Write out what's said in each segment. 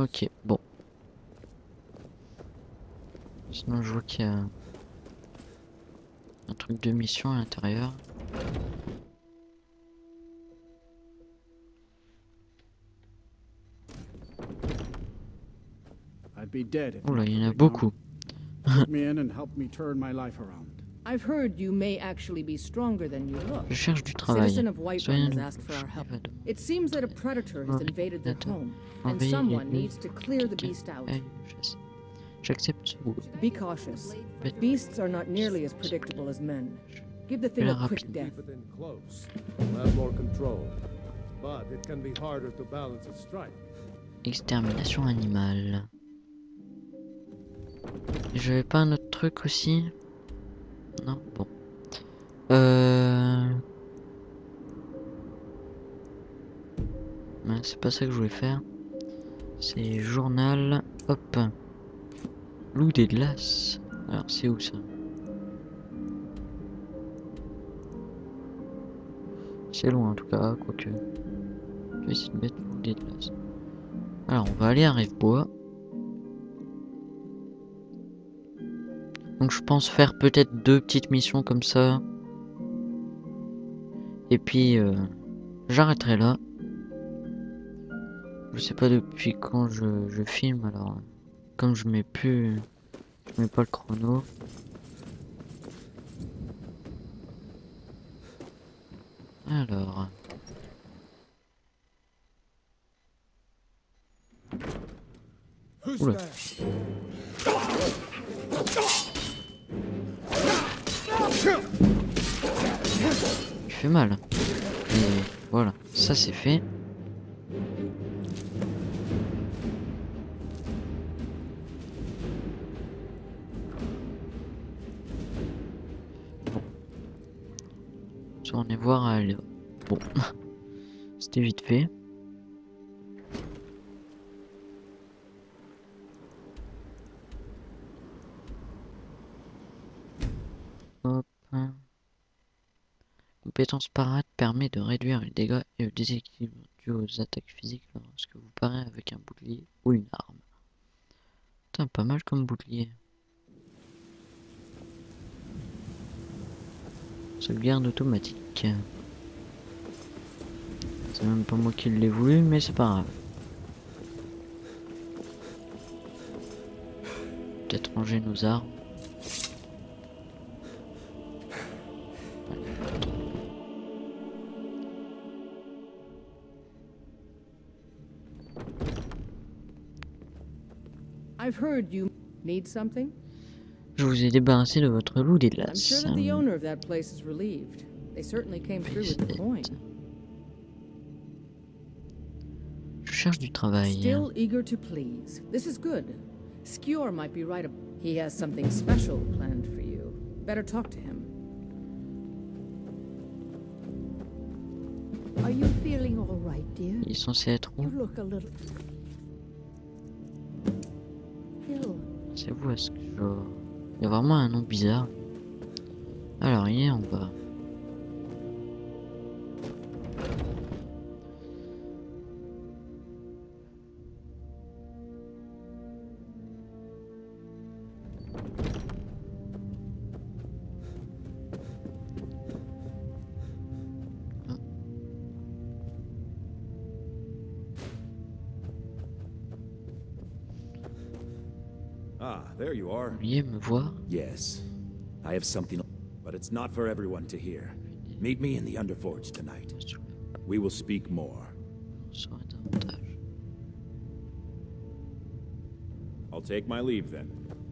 Ok, bon. Sinon je vois qu'il y a un truc de mission à l'intérieur. I'd be dead if Oula, not il y for en a Rignon. beaucoup. Took me in and helped me turn my life around. I've heard you may actually be stronger than you look. Je cherche du A travail. citizen of Whiterun Soyez has nous. asked for our help. Va demander It seems that a predator has invaded their home, and envahir someone les needs to clear the quelqu'un beast out. a une chasse. J'accepte. Be cautious. Bête. Beasts are not nearly as predictable as men. Give the thing Fais-la a quick rapide. death. Keep it in close. We'll have more control. But it can be harder to balance a strike. Extermination animale. Et j'avais pas un autre truc aussi? Non, bon. Ouais, c'est pas ça que je voulais faire. C'est journal. Hop. Loup des glaces. Alors c'est où ça? C'est loin en tout cas, quoique. Je vais essayer de mettre loup des glaces. Alors on va aller à Rivebois. Donc je pense faire peut-être 2 petites missions comme ça. Et puis j'arrêterai là. Je sais pas depuis quand je filme, alors comme je mets pas le chrono. Alors. Oula. Il fait mal. Et voilà, ça c'est fait. Bon. On est voir à aller. Bon. C'était vite fait. Hop. Compétence parade permet de réduire les dégâts et le déséquilibre dû aux attaques physiques lorsque vous parez avec un bouclier ou une arme. Putain, pas mal comme bouclier. Sauvegarde automatique. C'est même pas moi qui l'ai voulu, mais c'est pas grave. Peut-être ranger nos armes. I've heard you need something. Je vous ai débarrassé de votre loup des I'm glaces. sure that the owner of that place is relieved. They certainly came through with the coin. Je cherche du travail. Still eager to please. This is good. Skjor might be right. He has something special planned for you. Better talk to him. Are you feeling all right, dear? Il est censé être où? You look a little ill. C'est vous, est-ce que je... Il y a vraiment un nom bizarre. Alors, il est en bas. Ah, there you are. Oubliez me voir. Yes, I have something, but it's not for everyone to hear. Meet me in the Underforge tonight. We will speak more. I'll take my leave then.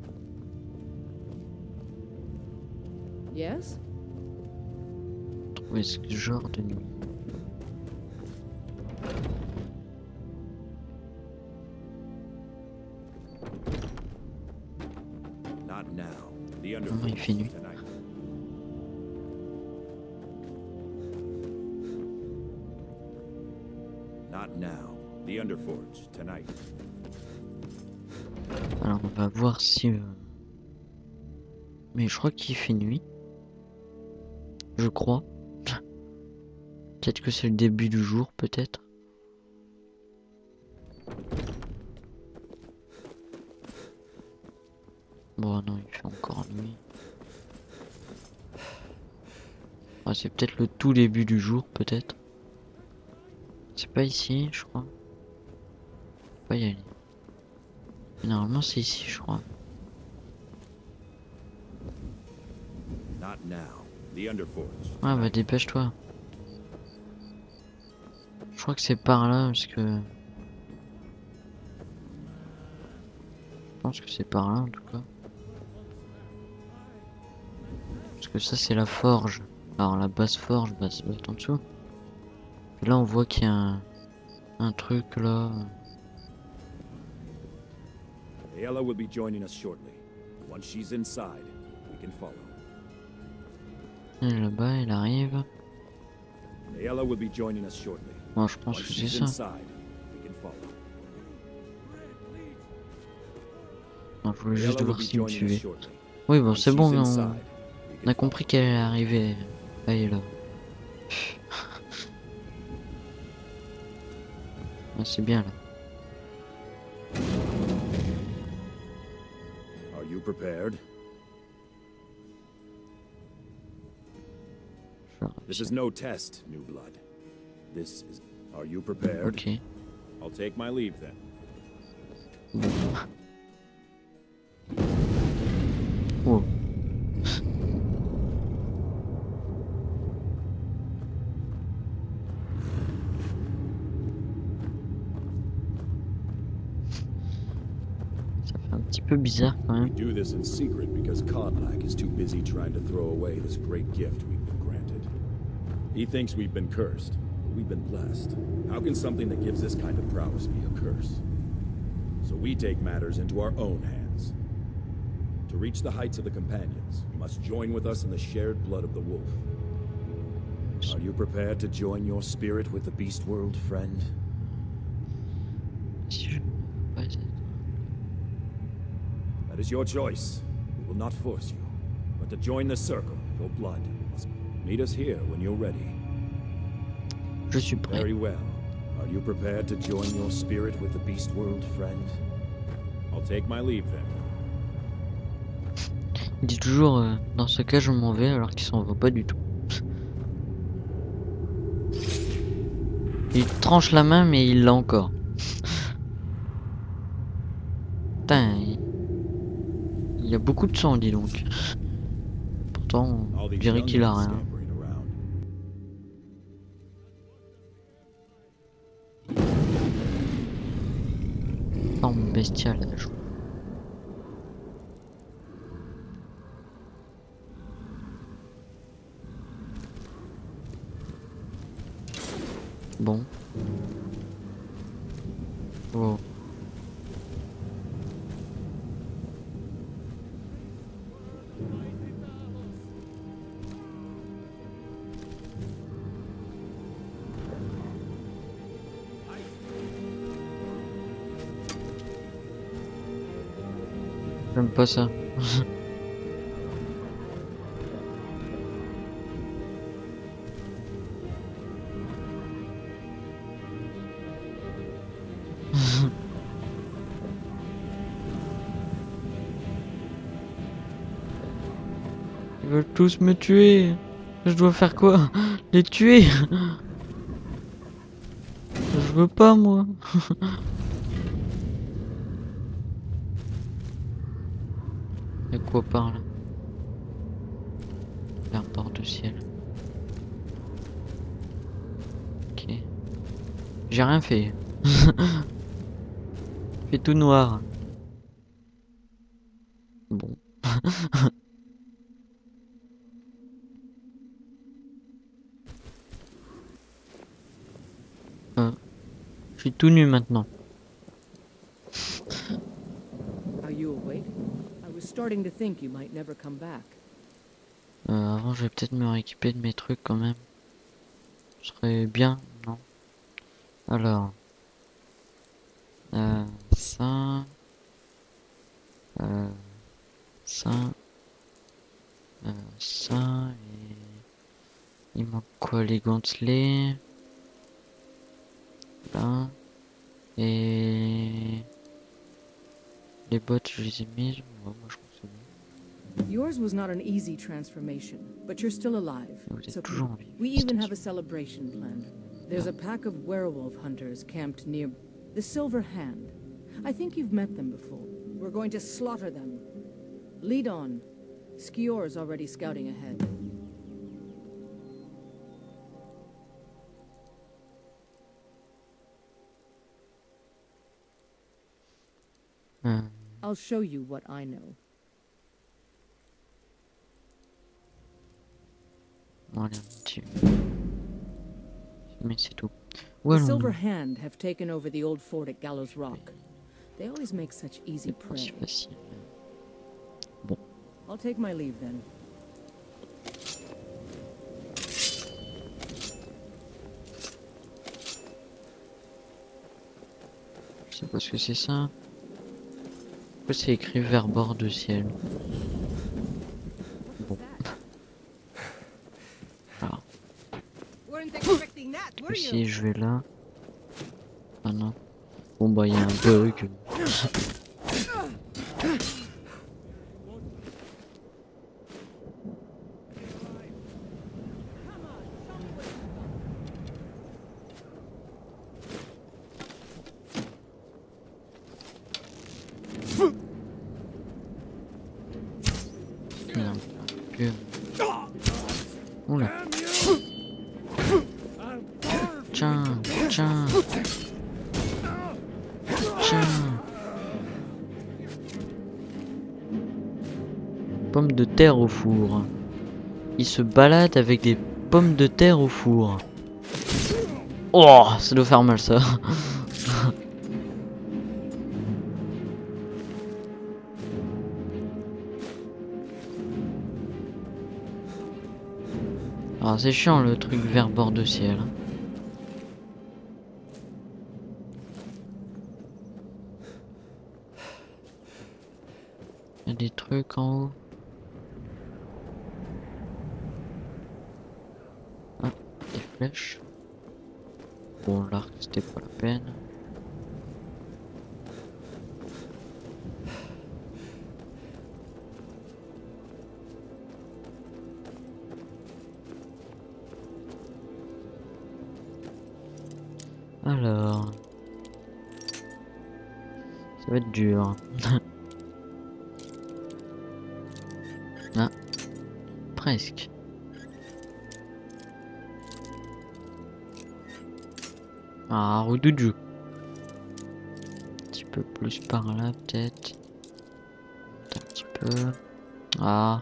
Yes? Trouver ce genre de nuit. Not now. The Comment il fait Underforge nuit? tonight. Not now. The Underforge tonight. Alors on va voir si... Mais je crois qu'il fait nuit. Je crois. Peut-être que c'est le début du jour, peut-être. Bon, non, il fait encore nuit. Ah, c'est peut-être le tout début du jour, peut-être. C'est pas ici, je crois. Faut pas y aller. Normalement, c'est ici, je crois. Not now. The Underforge. Ah, bah dépêche-toi. Je crois que c'est par là, parce que... Je pense que c'est par là, en tout cas. Parce que ça, c'est la forge. Alors, la basse forge, bah, ça doit être en dessous. Et là, on voit qu'il y a un truc, là. Ayala will be joining us shortly. Once she's inside, we can follow. Elle est là-bas, elle arrive. Ayala will be joining us shortly. Moi, je pense Once que c'est she's ça. inside, we can follow. Non, je voulais juste Ayala will voir be s'il me joining us suivait. shortly. Oui, bon, Once c'est bon, she's on inside, we a can compris follow. qu'elle est arrivée. Là, elle est là. Ah, c'est bien, là. Are you prepared? This is no test, new blood. This is... Are you prepared? Ok. I'll take my leave then. Oh. Ça fait un petit peu bizarre quand We même. do this in secret because Kodlak is too busy trying to throw away this great gift we've been granted. He thinks we've been cursed, but we've been blessed. How can something that gives this kind of prowess be a curse? So we take matters into our own hands. To reach the heights of the Companions, you must join with us in the shared blood of the wolf. Are you prepared to join your spirit with the beast world, friend? Si je ne veux pas être... That is your choice. We will not force you. But to join the circle, your blood must meet us here when you're ready. Je suis prêt. Very well. Are you prepared to join your spirit with the beast world, friend? I'll take my leave then. Il dit toujours dans ce cas je m'en vais alors qu'il s'en va pas du tout. Il tranche la main mais il l'a encore. Putain, il y a beaucoup de sang, dis donc. Pourtant, All on these dirait qu'il a youngins rien. scampering around. Forme bestiale à jouer. Bon. Oh. J'aime pas ça. Ils veulent tous me tuer. Je dois faire quoi? Les tuer? Je veux pas, moi. Y'a quoi par là? Un bord de ciel. Ok. J'ai rien fait. Il fait tout noir. Bon. Je suis tout nu maintenant. Are you awake? I was starting to think you might never come back. Avant, je vais peut-être me rééquiper de mes trucs quand même. Ce serait bien, non? Alors. Ça. Ça. Ça. Et... Il manque quoi? Les gantelets. Là. Et... Les bottes, je les ai mises. Ouais, moi, je pense que c'est bon. Yours was not an easy transformation, but you're still alive. Vous êtes So toujours en vie. we even have a celebration planned. There's a pack of werewolf hunters camped near the Silver Hand. I think you've met them before. We're going to slaughter them. Lead on. Skior's already scouting ahead. I'll show you what I know. Voilà, un petit... Mais c'est tout. Où The allons-nous? Silver Hand have taken over the old fort at Gallows Rock. They always make such easy C'est pas si prey. facile. Bon, I'll take my leave then. je sais pas ce que c'est ça. Pourquoi c'est écrit vers bord de ciel? Bon. Alors, ici je vais là. Ah non. Bon bah il y a un bug. Merde, que... Oula. Tiens, tiens. Tiens. Pommes de terre au four. Il se balade avec des pommes de terre au four. Oh, ça doit faire mal ça. Alors c'est chiant le truc vers bord de ciel. Il y a des trucs en haut. Ah, des flèches. Bon, l'arc c'était pas la peine. Alors, ça va être dur. Ah, presque. Ah, Roudoudou. Un petit peu plus par là, peut-être. Un petit peu. Ah.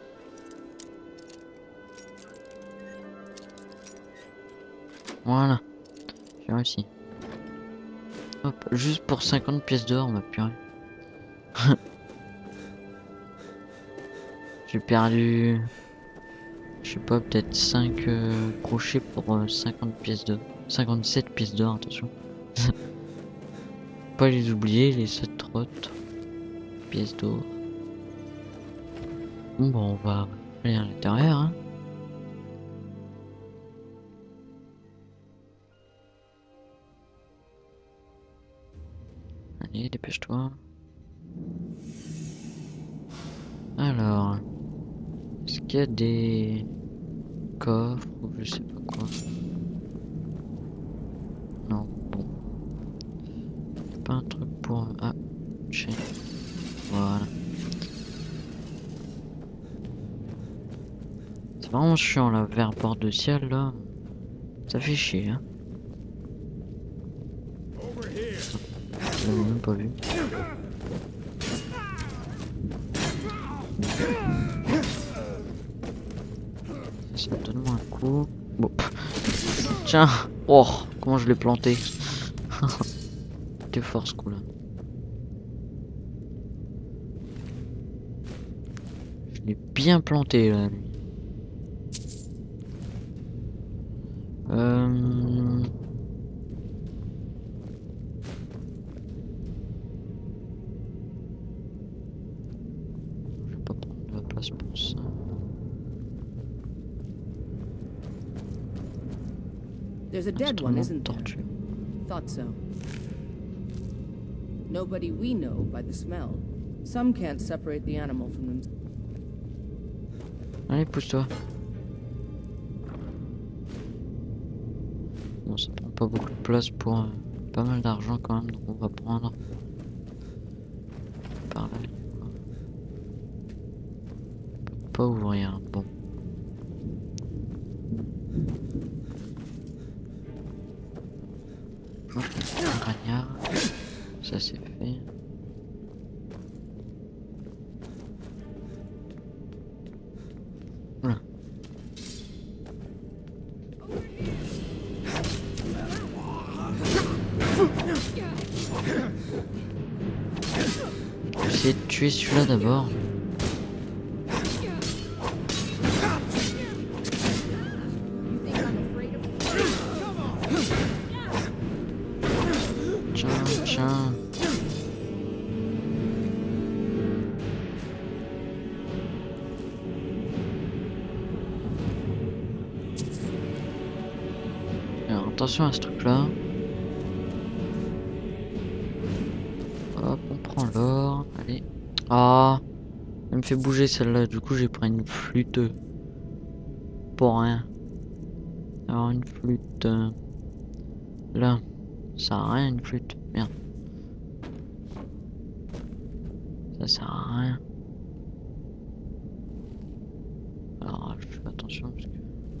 Voilà. J'ai réussi. Hop, juste pour 50 pièces d'or, ma purée. J'ai perdu, je sais pas, peut-être 5 crochets pour 50 pièces d'or. 57 pièces d'or, attention. Pas les oublier, les 7 autres pièces d'or. Bon, bah, on va aller à l'intérieur, hein. Allez, dépêche-toi. Alors, est-ce qu'il y a des coffres ou je sais pas quoi? Non, bon. Y a pas un truc pour... Ah, chaîne. Voilà. C'est vraiment chiant là, vers bord de ciel là. Ça fait chier, hein. Je l'avais même pas vu. Ça donne-moi un coup. Bon. Tiens. Oh, comment je l'ai planté. T'es fort ce coup là. Je l'ai bien planté là lui. Je vais pas prendre de la place pour ça. There's a dead one, Instrument de isn't there? torture. Thought so. Nobody we know by the smell. Some can't separate the animal from them. Allez, pousse-toi. Bon, ça prend pas beaucoup de place pour pas mal d'argent quand même, donc on va prendre par là. On peut pas ouvrir. Bon. Hop, un ragnard. Ça c'est fait. Voilà. Je vais essayer de tuer celui-là d'abord. Tiens. Alors attention à ce truc-là. Hop, on prend l'or. Allez. Ah, elle me fait bouger celle-là. Du coup, j'ai pris une flûte pour rien. Alors une flûte là, ça sert à rien une flûte. Merde. Ça sert à rien. Alors je fais attention parce que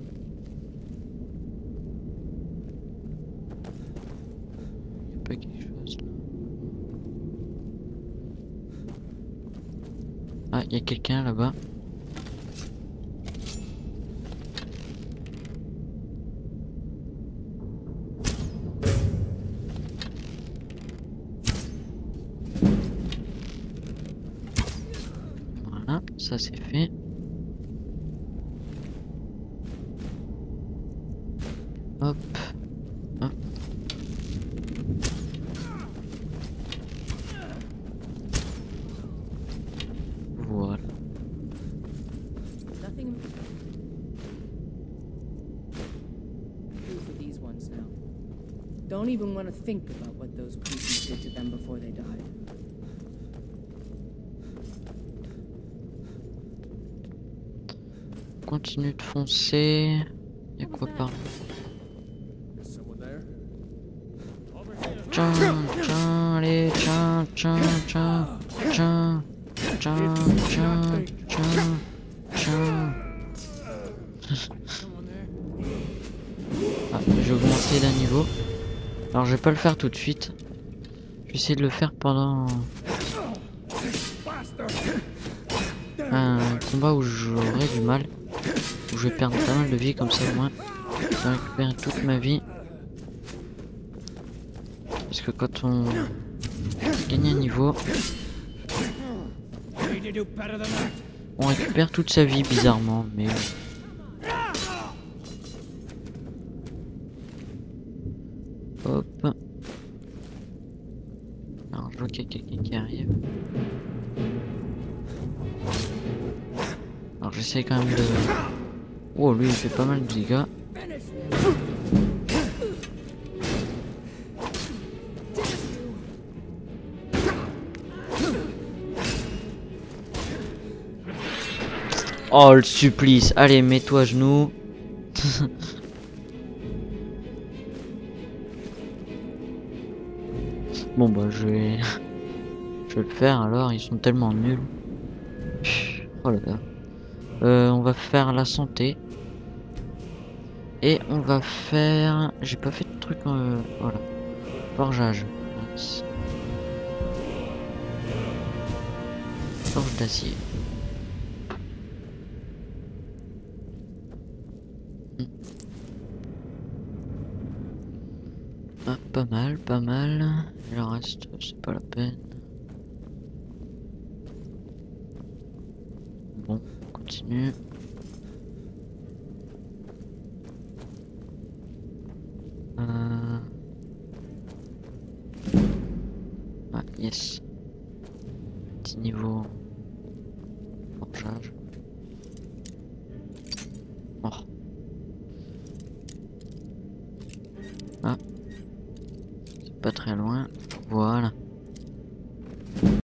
il n'y a pas quelque chose là. Ah, il y a quelqu'un là-bas. Voilà, ça c'est fait. Hop. Hop. Voilà. Nothing. Do for these ones now. Don't even want to think about what those creatures did to them before they died. Continue de foncer. Y'a quoi par là? Is someone there? Tiens, allez, tiens. Ah, j'ai augmenté d'un niveau. Alors je vais pas le faire tout de suite. Je vais essayer de le faire pendant un combat où j'aurai du mal. Où je vais perdre pas mal de vie, comme ça au moins je vais récupérer toute ma vie. Parce que quand on gagne un niveau, on récupère toute sa vie bizarrement, mais hop. Alors je vois qu'il y a quelqu'un qui arrive. Alors j'essaie quand même de... Oh, lui il fait pas mal de dégâts. Oh le supplice, allez mets-toi à genoux. Bon bah je vais le faire alors, ils sont tellement nuls. Oh là là. On va faire la santé. Et on va faire... J'ai pas fait de truc voilà. Forgeage. Forge d'acier. Ah, pas mal, pas mal. Le reste, c'est pas la peine. Bon, on continue. Ah, yes. Petit niveau forgeage. Oh. Ah. C'est pas très loin. Voilà.